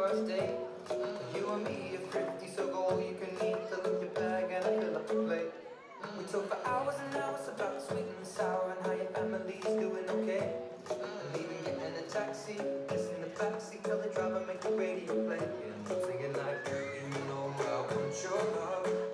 first date. You and me are thrifty, so go all you can eat. Fill up your bag and I fill up the plate. We talk for hours and hours about the sweet and the sour and how your family's doing okay. And even getting a taxi, just in the backseat, tell the driver make the radio play. Yeah, I'm singing like, girl, you know I want your love.